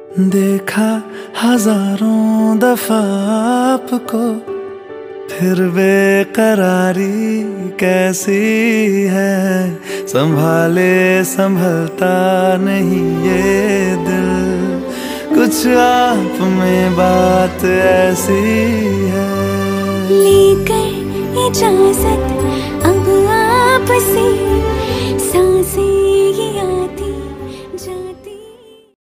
देखा हजारों दफा आपको, फिर बेकरारी कैसी है। संभाले संभलता नहीं ये दिल, कुछ आप में बात ऐसी है। लेकर इजाजत अब आपसे सांसें